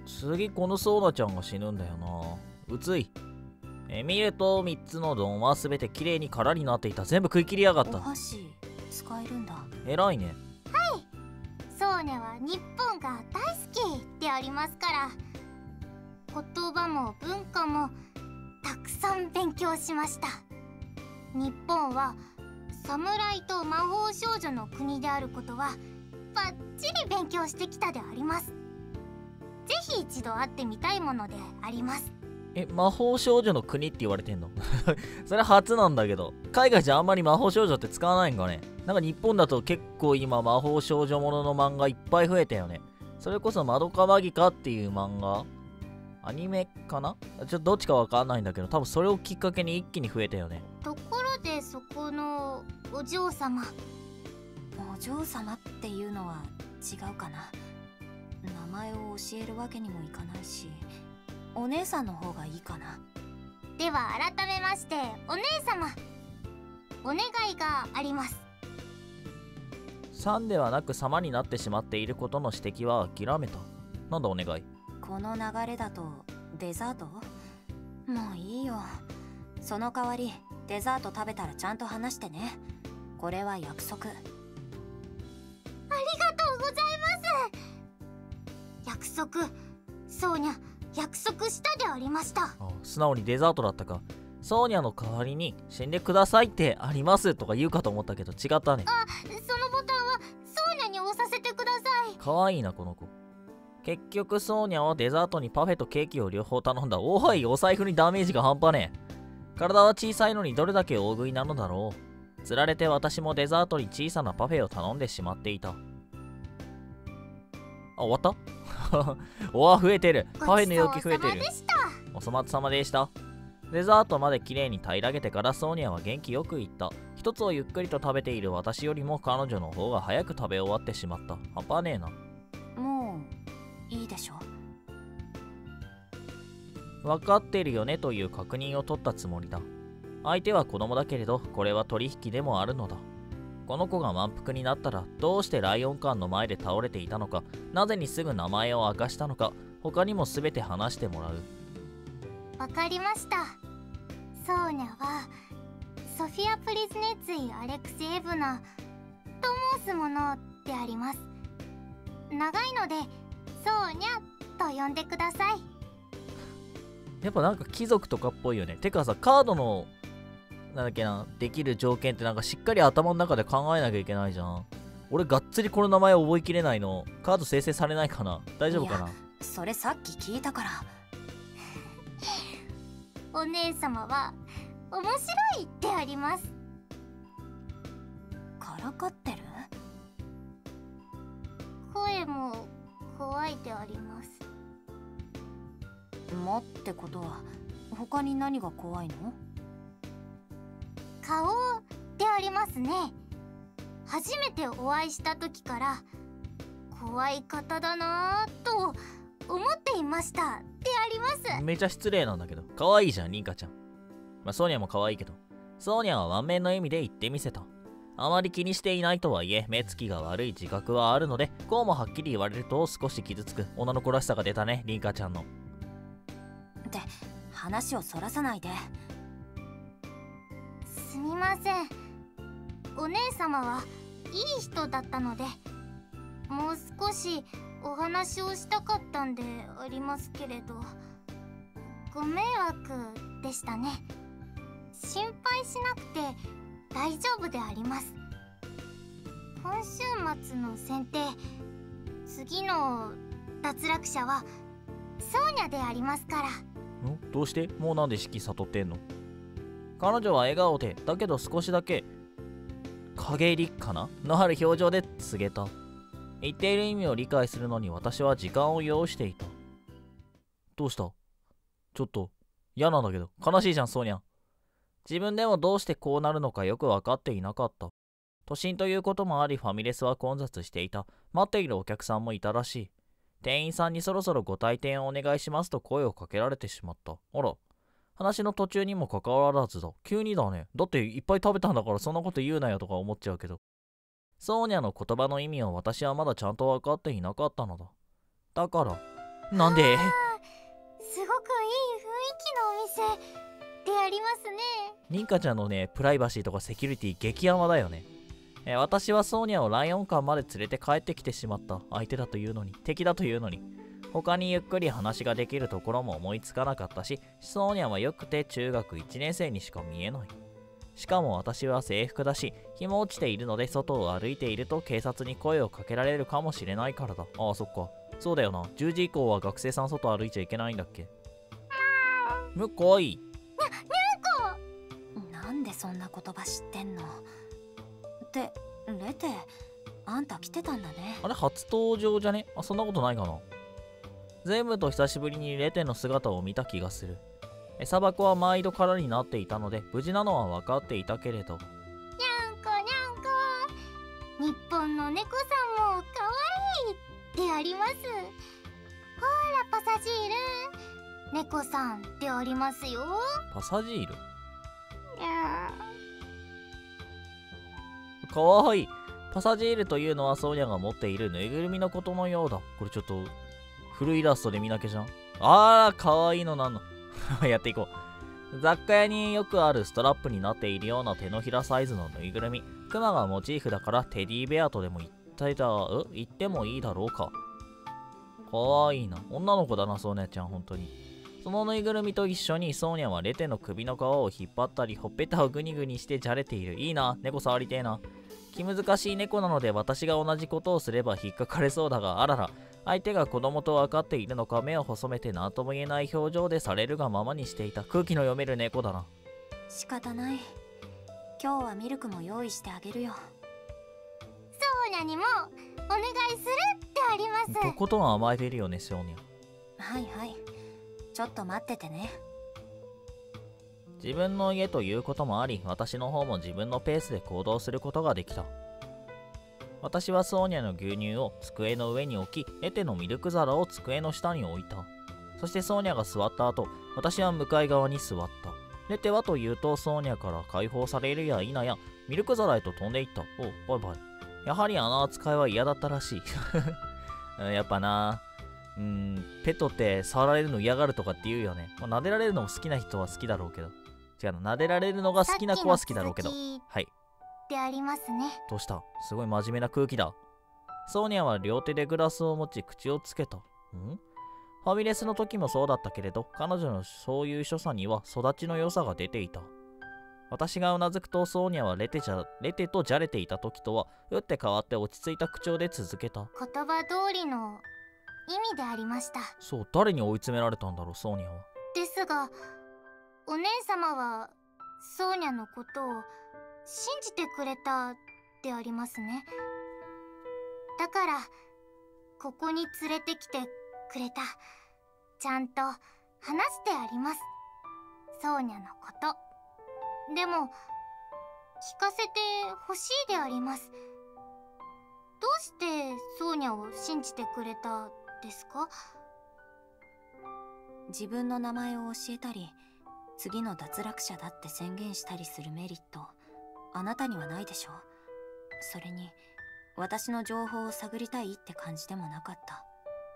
次このソーダちゃんが死ぬんだよな。うつい。見ると3つの丼は全てきれいに空になっていた。全部食い切りやがった。 お箸使えるんだ。 偉いね。 ソーニャは日本が大好きでありますから、言葉も文化もたくさん勉強しました。日本は侍と魔法少女の国であることはバッチリ勉強してきたであります。ぜひ一度会ってみたいものであります。 魔法少女の国って言われてんの？それ初なんだけど、海外じゃあんまり魔法少女って使わないんかね。なんか日本だと結構今魔法少女ものの漫画いっぱい増えたよね。それこそマドカマギカっていう漫画、アニメかな、ちょっとどっちかわかんないんだけど、多分それをきっかけに一気に増えたよね。 ところでそこのお嬢様。 お嬢様っていうのは違うかな。名前を教えるわけにもいかないし、お姉さんの方がいいかな。 では改めましてお姉様、お願いがあります。 さんではなく様になってしまっていることの指摘は諦めた。なんだお願い。 この流れだとデザート？もういいよ。その代わりデザート食べたらちゃんと話してね。これは約束。 ありがとうございます。約束、ソーニャ、約束したでありました。 素直にデザートだったか。ソーニャの代わりに死んでくださいってありますとか言うかと思ったけど違ったね。 そのボタンはソーニャに押させてください。 かわいいなこの子。結局ソーニャはデザートにパフェとケーキを両方頼んだ。おい、お財布にダメージが半端ねえ。体は小さいのにどれだけ大食いなのだろう。つられて私もデザートに小さなパフェを頼んでしまっていた。終わったおわ、増えてる。パフェの容器増えてる。お粗末様でした。デザートまできれいに平らげてからソーニャは元気よく言った。一つをゆっくりと食べている私よりも彼女の方が早く食べ終わってしまった。半端ねえな。 もういいでしょ。 分かってるよねという確認を取ったつもりだ。相手は子供だけれど、これは取引でもあるのだ。この子が満腹になったら、どうしてライオン館の前で倒れていたのか、なぜにすぐ名前を明かしたのか、他にも全て話してもらう。 わかりました。ソーニャはソフィア・プリズネツィ・アレクセエブナと申すものであります。長いのでソーニャと呼んでください。 やっぱなんか貴族とかっぽいよね。てかさ、カードのなんだっけな、できる条件ってなんかしっかり頭の中で考えなきゃいけないじゃん。俺がっつりこの名前覚えきれないの。カード生成されないかな。大丈夫かな。 それさっき聞いたから。 お姉様は面白いであります。 からかってる？ 声も怖いであります。 もってことは他に何が怖いの？ 顔でありますね。初めてお会いした時から怖い方だなぁと思っていましたであります。 めちゃ失礼なんだけど。可愛いじゃん、リンカちゃん。まあ、ソーニャも可愛いけど。ソーニャは満面の笑みで言ってみせた。あまり気にしていないとはいえ、目つきが悪い自覚はあるので、こうもはっきり言われると少し傷つく。女の子らしさが出たね、リンカちゃんの。 って話をそらさないで。 すみません。お姉様はいい人だったので、もう少しお話をしたかったんでありますけれど、ご迷惑でしたね。心配しなくて大丈夫であります。今週末の選定、次の脱落者はソーニャでありますから。 どうして？もうなんで式悟ってんの？彼女は笑顔で、だけど少しだけ陰りかなのある表情で告げた。言っている意味を理解するのに私は時間を要していた。どうした？ちょっと嫌なんだけど。悲しいじゃん、ソーニャ。自分でもどうしてこうなるのかよく分かっていなかった。都心ということもあり、ファミレスは混雑していた。待っているお客さんもいたらしい。店員さんにそろそろご退店をお願いしますと声をかけられてしまった。あら、話の途中にもかかわらずだ。急にだね。だっていっぱい食べたんだからそんなこと言うなよとか思っちゃうけど。ソーニャの言葉の意味を私はまだちゃんと分かっていなかったのだ。だから、 なんで？ すごくいい雰囲気のお店でありますね。 リンカちゃんのね、プライバシーとかセキュリティ激ヤマだよね。私はソーニャをライオン館まで連れて帰ってきてしまった。相手だというのに、敵だというのに。他にゆっくり話ができるところも思いつかなかったし、ソーニャはよくて中学1年生にしか見えない。しかも私は制服だし、日も落ちているので外を歩いていると警察に声をかけられるかもしれないからだ。ああ、そっか。そうだよな。10時以降は学生さん外歩いちゃいけないんだっけ。かわいい。 なんでそんな言葉知ってんの？ってレテ、あんた来てたんだね。 あれ初登場じゃね？あ、そんなことないかな。全部と久しぶりにレテの姿を見た気がする。餌箱は毎度空になっていたので無事なのは分かっていたけれど。 にゃんこ日本の猫さんもかわいいであります。ほらパサジール、猫さんでありますよ。 パサジール？ いやかわいい。パサジールというのはソーニャが持っているぬいぐるみのことのようだ。これちょっと古いイラストで見なきゃじゃん。あー、かわいいのなんの。やっていこう。雑貨屋によくあるストラップになっているような手のひらサイズのぬいぐるみ。クマがモチーフだからテディベアとでも言ってもいいだろうか。かわいいな。女の子だな、ソーニャちゃん、本当に。そのぬいぐるみと一緒にソーニャはレテの首の皮を引っ張ったり、ほっぺたをグニグニしてじゃれている。いいな、猫触りてえな。気難しい猫なので私が同じことをすれば引っかかれそうだが、あらら。相手が子供と分かっているのか目を細めて何とも言えない表情でされるがままにしていた。空気の読める猫だな。 仕方ない。今日はミルクも用意してあげるよ。 ソーニャにもお願いするってあります。 とことん甘えてるよね、ソーニャ。 はいはい。ちょっと待っててね。 自分の家ということもあり、私の方も自分のペースで行動することができた。私はソーニャの牛乳を机の上に置き、レテのミルク皿を机の下に置いた。そしてソーニャが座った後、私は向かい側に座った。レテはというと、ソーニャから解放されるや否や、ミルク皿へと飛んでいった。お、バイバイ。やはりあの扱いは嫌だったらしい。やっぱな、ペットって触られるの嫌がるとかって言うよね。撫でられるのも好きな人は好きだろうけど。違うの、撫でられるのが好きな子は好きだろうけど。はい。 でありますね。 どうした？すごい真面目な空気だ。ソーニャは両手でグラスを持ち口をつけた。ファミレスの時もそうだったけれど、彼女のそういう所作には育ちの良さが出ていた。私がうなずくとソーニャはレテとじゃれていた時とは打って変わって落ち着いた口調で続けた。 言葉通りの意味でありました。 そう、誰に追い詰められたんだろう、ソーニャは。 ですが、お姉様はソーニャのことを信じてくれたでありますね。だからここに連れてきてくれた。ちゃんと話してあります、ソーニャのこと。でも聞かせてほしいであります。どうしてソーニャを信じてくれたですか？ 自分の名前を教えたり、次の脱落者だって宣言したりするメリット、あなたにはないでしょ。それに私の情報を探りたいって感じでもなかった。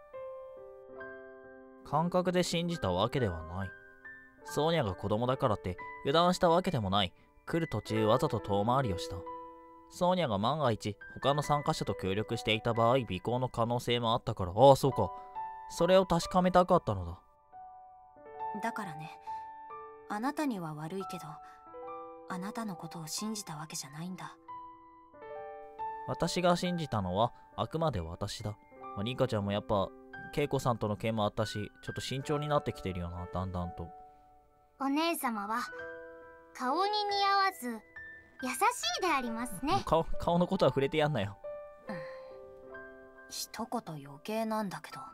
感覚で信じたわけではない。ソーニャが子供だからって油断したわけでもない。来る途中わざと遠回りをした。ソーニャが万が一他の参加者と協力していた場合、尾行の可能性もあったから。ああ、そうか。それを確かめたかったのだ。 だからね、あなたには悪いけど、あなたのことを信じたわけじゃないんだ。 私が信じたのはあくまで私だ。リンカちゃんもやっぱケイコさんとの件もあったし、ちょっと慎重になってきてるよな、だんだんと。 お姉様は顔に似合わず優しいでありますね。 顔のことは触れてやんなよ。 一言余計なんだけど。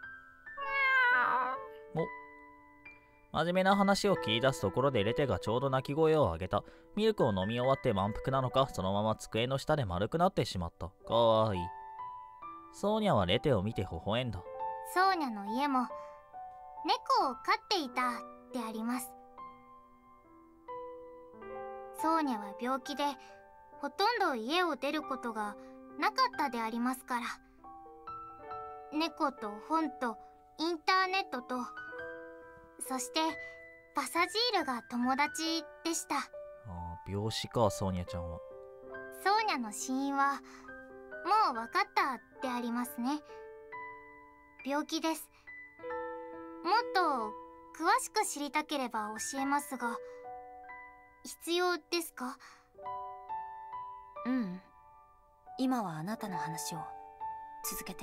真面目な話を切り出すところでレテがちょうど泣き声を上げた。ミルクを飲み終わって満腹なのか、そのまま机の下で丸くなってしまった。かわいい。ソーニャはレテを見て微笑んだ。 ソーニャの家も猫を飼っていたであります。ソーニャは病気でほとんど家を出ることがなかったでありますから、猫と本とイン人と、そしてパサジールが友達でした。 ああ、病死か、ソーニャちゃんは。 ソーニャの死因はもう分かったでありますね。病気です。もっと詳しく知りたければ教えますが、必要ですか？ うん。今はあなたの話を続けて。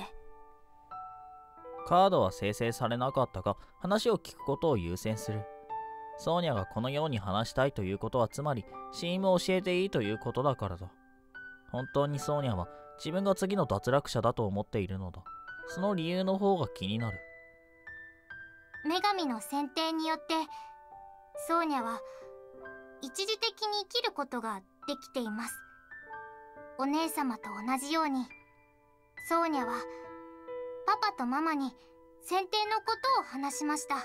カードは生成されなかったが、話を聞くことを優先する。ソーニャがこのように話したいということは、つまり死因も教えていいということだからだ。本当にソーニャは自分が次の脱落者だと思っているのだ。その理由の方が気になる。 女神の選定によってソーニャは一時的に生きることができています。お姉様と同じようにソーニャはパパとママに選定のことを話しました。い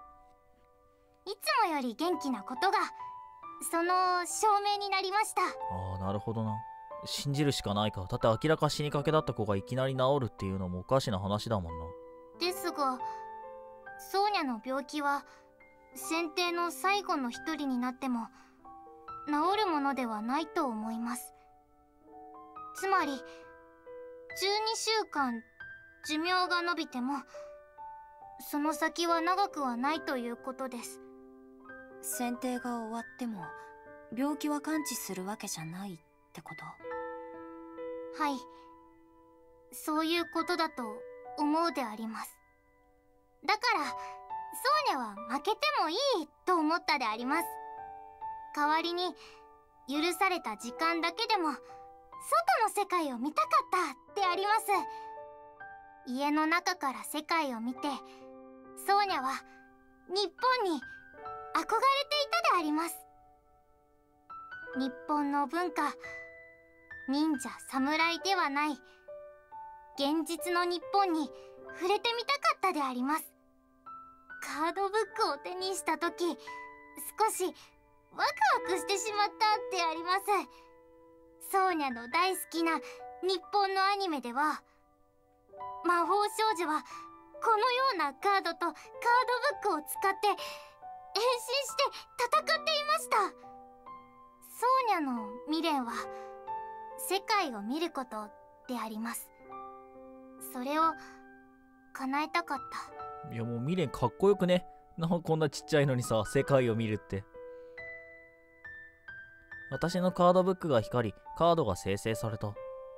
つもより元気なことがその証明になりました。 ああ、なるほどな。信じるしかないか。だって明らか死にかけだった子がいきなり治るっていうのもおかしな話だもんな。 ですがソーニャの病気は選定の最後の一人になっても治るものではないと思います。つまり12週間寿命が延びてもその先は長くはないということです。 選定が終わっても病気は完治するわけじゃないってこと？ はい、そういうことだと思うであります。だからソーニャは負けてもいいと思ったであります。代わりに許された時間だけでも外の世界を見たかったであります。家の中から世界を見てソーニャは日本に憧れていたであります。日本の文化、忍者侍ではない現実の日本に触れてみたかったであります。カードブックを手にした時少しワクワクしてしまったであります。ソーニャの大好きな日本のアニメでは魔法少女はこのようなカードとカードブックを使って変身して戦っていました。ソーニャの未練は世界を見ることであります。それを叶えたかった。 いやもう未練かっこよくね。なんかこんなちっちゃいのにさ、世界を見るって。私のカードブックが光り、カードが生成された。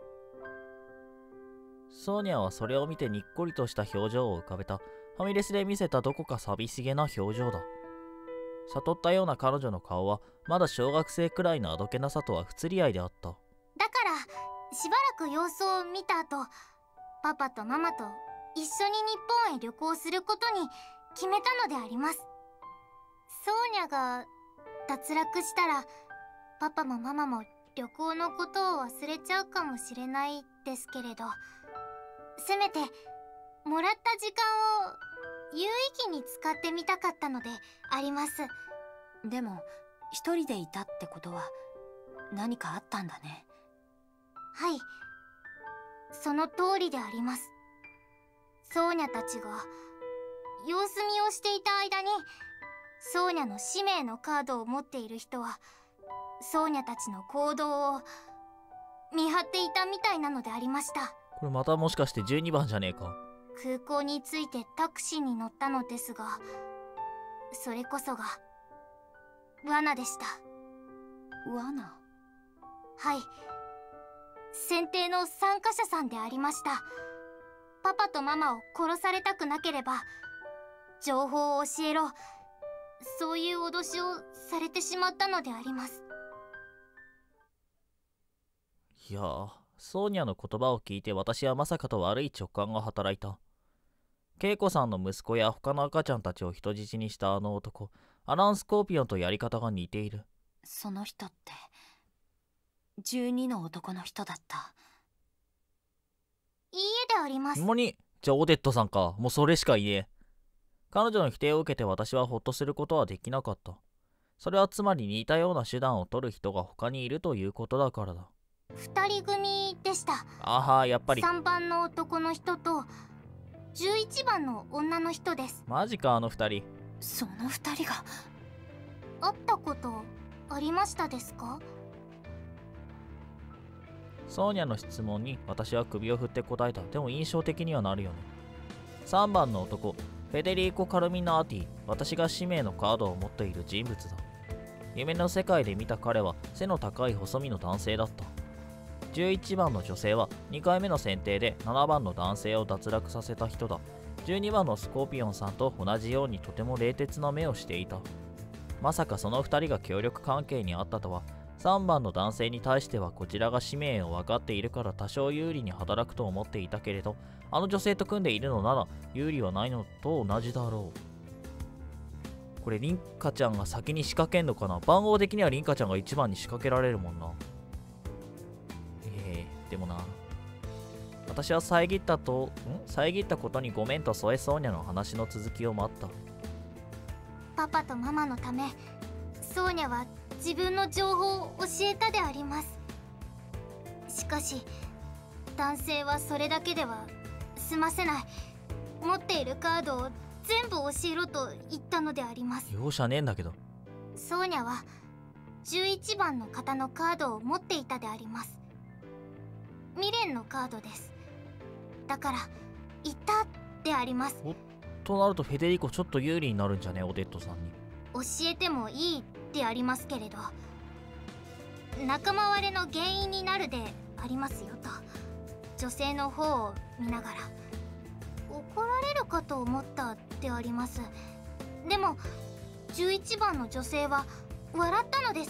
ソーニャはそれを見てにっこりとした表情を浮かべた。ファミレスで見せたどこか寂しげな表情だ。悟ったような彼女の顔はまだ小学生くらいのあどけなさとは不釣り合いであった。 だからしばらく様子を見た後、パパとママと一緒に日本へ旅行することに決めたのであります。ソーニャが脱落したらパパもママも旅行のことを忘れちゃうかもしれないですけれど、せめてもらった時間を有意義に使ってみたかったのであります。 でも一人でいたってことは何かあったんだね。 はい、その通りであります。ソーニャたちが様子見をしていた間にソーニャの使命のカードを持っている人はソーニャたちの行動を見張っていたみたいなのでありました。 これまたもしかして12番じゃねえか。 空港に着いてタクシーに乗ったのですが、それこそが罠でした。 罠？ はい、選定の参加者さんでありました。パパとママを殺されたくなければ情報を教えろ、そういう脅しをされてしまったのであります。 いやー、ソーニャの言葉を聞いて私はまさかと悪い直感が働いた。ケイコさんの息子や他の赤ちゃんたちを人質にしたあの男、アラン・スコーピオンとやり方が似ている。 その人って12の男の人だった？ いいえであります。 ほんまに？じゃあオデットさんか。もうそれしか言え。彼女の否定を受けて私はホッとすることはできなかった。それはつまり似たような手段を取る人が他にいるということだからだ。 2人組でした。 あは、やっぱり。 3番の男の人と 11番の女の人です。 マジか、あの二人。 その二人が。 会ったことありましたですか？ ソーニャの質問に私は首を振って答えた。でも印象的にはなるよね。3番の男、フェデリーコ・カルミナーティ。私が使命のカードを持っている人物だ。夢の世界で見た彼は背の高い細身の男性だった。11番の女性は2回目の選定で7番の男性を脱落させた人だ。12番のスコーピオンさんと同じようにとても冷徹な目をしていた。まさかその2人が協力関係にあったとは。3番の男性に対してはこちらが使命を分かっているから多少有利に働くと思っていたけれど、あの女性と組んでいるのなら有利はないのと同じだろう。これリンカちゃんが先に仕掛けんのかな。番号的にはリンカちゃんが1番に仕掛けられるもんな。でもな、私は遮ったことにごめんと添えソーニャの話の続きを待った。 パパとママのためソーニャは自分の情報を教えたであります。しかし男性はそれだけでは済ませない。持っているカードを全部教えろと言ったのであります。 容赦ねえんだけど。 ソーニャは11番の方のカードを持っていたであります。未練のカードです。だから言ったであります。 となるとフェデリコちょっと有利になるんじゃね、オデットさんに。 教えてもいいでありますけれど、仲間割れの原因になるでありますよと女性の方を見ながら。怒られるかと思ったであります。でも11番の女性は笑ったのです。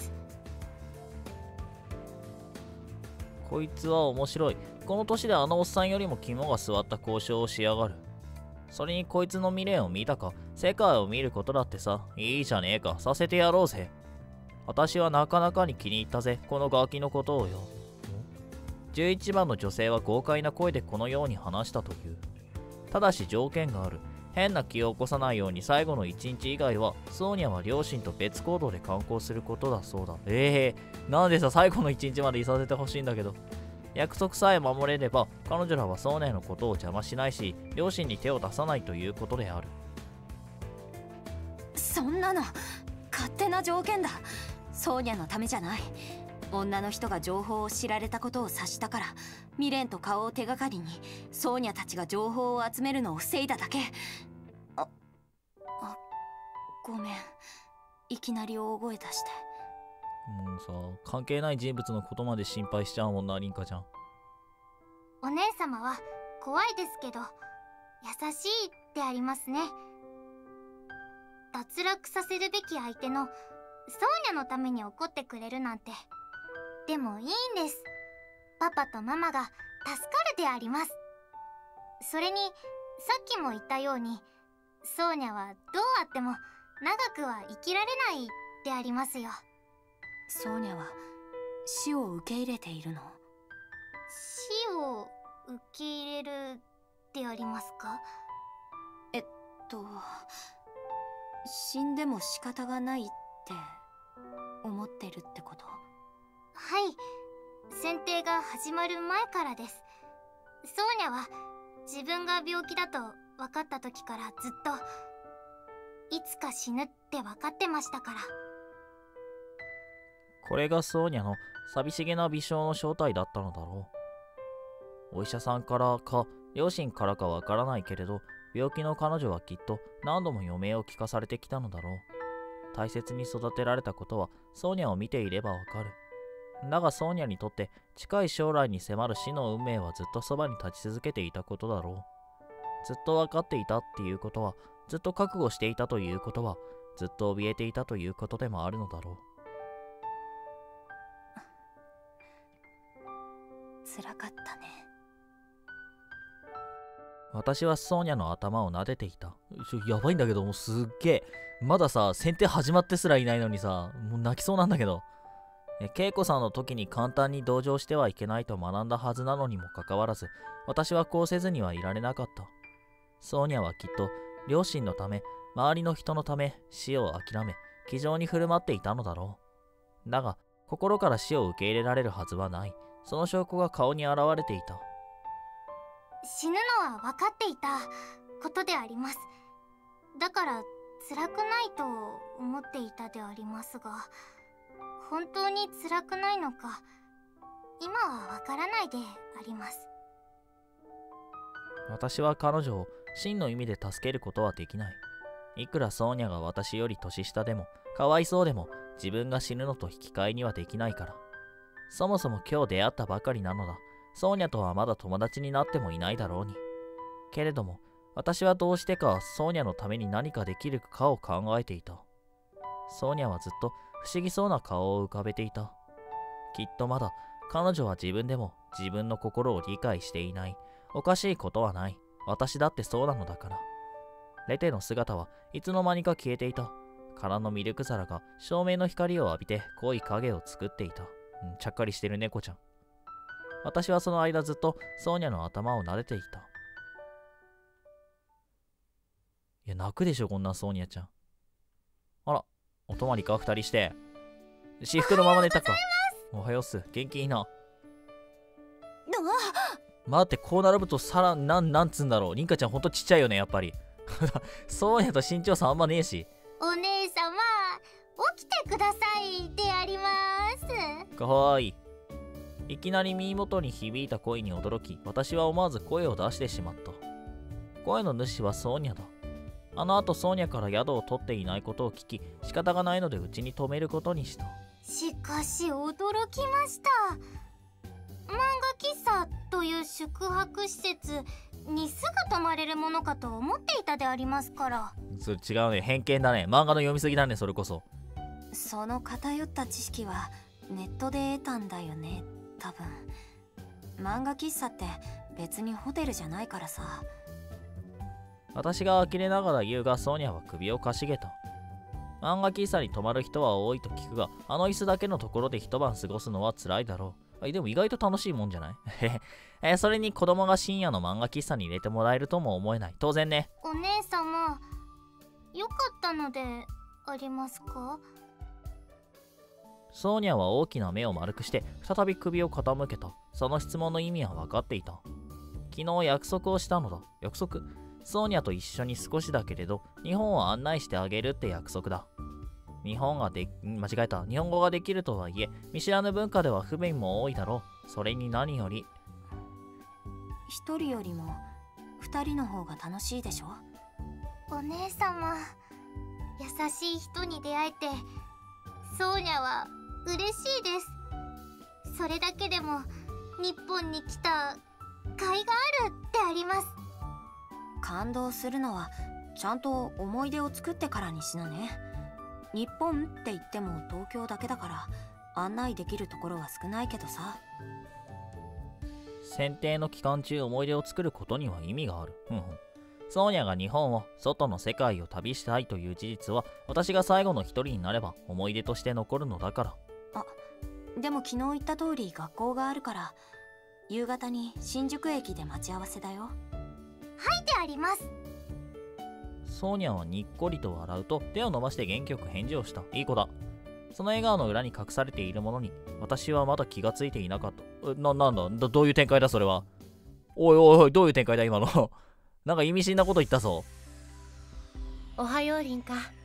こいつは面白い。この年であのおっさんよりも肝が据わった交渉をしやがる。それにこいつの未練を見たか。世界を見ることだってさ、いいじゃねえか。させてやろうぜ。私はなかなかに気に入ったぜ、このガキのことをよ。11番の女性は豪快な声でこのように話したという。ただし条件がある。変な気を起こさないように最後の1日以外はソーニャは両親と別行動で観光することだそうだ。なんでさ、最後の1日までいさせてほしいんだけど。約束さえ守れれば彼女らはソーニャのことを邪魔しないし、両親に手を出さないということである。 そんなの勝手な条件だ。ソーニャのためじゃない。女の人が情報を知られたことを察したから、未練と顔を手がかりにソーニャたちが情報を集めるのを防いだだけ。ごめん、いきなり大声出して。 もうさ、関係ない人物のことまで心配しちゃうもんな、リンカちゃん。 お姉様は怖いですけど優しいでありますね。脱落させるべき相手のソーニャのために怒ってくれるなんて。でもいいんです。パパとママが助かるであります。それにさっきも言ったようにソーニャはどうあっても長くは生きられないでありますよ。 ソーニャは死を受け入れているの？ 死を受け入れるでありますか？ 死んでも仕方がないって思ってるってこと？ はい、選定が始まる前からです。ソーニャは自分が病気だと分かった時からずっといつか死ぬって分かってましたから。 これがソーニャの寂しげな微笑の正体だったのだろう。お医者さんからか両親からかわからないけれど、病気の彼女はきっと何度も余命を聞かされてきたのだろう。大切に育てられたことはソーニャを見ていればわかる。だがソーニャにとって近い将来に迫る死の運命はずっとそばに立ち続けていたことだろう。ずっと分かっていたっていうことは、ずっと覚悟していたということは、ずっと怯えていたということでもあるのだろう。 辛かったね。 私はソーニャの頭を撫でていた。やばいんだけど、もうすっげえ。まださ、選定始まってすらいないのにさ、もう泣きそうなんだけど。恵子さんの時に簡単に同情してはいけないと学んだはずなのにもかかわらず、私はこうせずにはいられなかった。ソーニャはきっと、両親のため、周りの人のため、死を諦め、気丈に振る舞っていたのだろう。だが、心から死を受け入れられるはずはない。その証拠が顔に現れていた。 死ぬのは分かっていたことであります。だから辛くないと思っていたでありますが、本当に辛くないのか今は分からないであります。 私は彼女を真の意味で助けることはできない。いくらソーニャが私より年下でもかわいそうでも自分が死ぬのと引き換えにはできないから。そもそも今日出会ったばかりなのだ。ソーニャとはまだ友達になってもいないだろうに。けれども私はどうしてかソーニャのために何かできるかを考えていた。ソーニャはずっと不思議そうな顔を浮かべていた。きっとまだ彼女は自分でも自分の心を理解していない。おかしいことはない。私だってそうなのだから。レテの姿はいつの間にか消えていた。空のミルク皿が照明の光を浴びて濃い影を作っていた。ちゃっかりしてる猫ちゃん。私はその間ずっとソーニャの頭を撫でていた。いや、泣くでしょこんなソーニャちゃん。あら、お泊まりか二人して。私服のまま寝たか。おはようっす。元気いいな。待って、こう並ぶとさらなんつんだろう。リンカちゃんほんとちっちゃいよね、やっぱり。ソーニャと身長差あんまねえし。 お姉様、起きてくださいであります。 かわいい。いきなり耳元に響いた声に驚き、私は思わず声を出してしまった。声の主はソーニャだ。あの後ソーニャから宿を取っていないことを聞き、仕方がないのでうちに泊めることにした。 しかし驚きました。漫画喫茶という宿泊施設にすぐ泊まれるものかと思っていたでありますから。 それ違うね、偏見だね。漫画の読みすぎだね、それこそ。 その偏った知識はネットで得たんだよね、多分。漫画喫茶って別にホテルじゃないからさ。 私が呆れながら言うが、ソーニャは首をかしげた。漫画喫茶に泊まる人は多いと聞くが、あの椅子だけのところで一晩過ごすのは辛いだろう。でも意外と楽しいもんじゃないそれに子供が深夜の漫画喫茶に入れてもらえるとも思えない。当然ね。 お姉様、よかったのでありますか？ ソーニャは大きな目を丸くして再び首を傾けた。その質問の意味は分かっていた。昨日約束をしたのだ。約束？ソーニャと一緒に少しだけれど日本を案内してあげるって約束だ。日本語ができるとはいえ見知らぬ文化では不便も多いだろう。それに何より一人よりも二人の方が楽しいでしょ。 お姉様、優しい人に出会えてソーニャは嬉しいです。それだけでも日本に来た甲斐があるってあります。 感動するのはちゃんと思い出を作ってからにしなね。日本って言っても東京だけだから案内できるところは少ないけどさ。 選定の期間中思い出を作ることには意味がある。ソーニャが日本を、外の世界を旅したいという事実は私が最後の一人になれば思い出として残るのだから。 あ、でも昨日言った通り学校があるから夕方に新宿駅で待ち合わせだよ。 はいであります。 ソーニャはにっこりと笑うと手を伸ばして元気よく返事をした。いい子だ。その笑顔の裏に隠されているものに私はまだ気がついていなかった。なんだどういう展開だそれは。おいどういう展開だ今の。なんか意味深なこと言ったぞ。 おはようリンカ。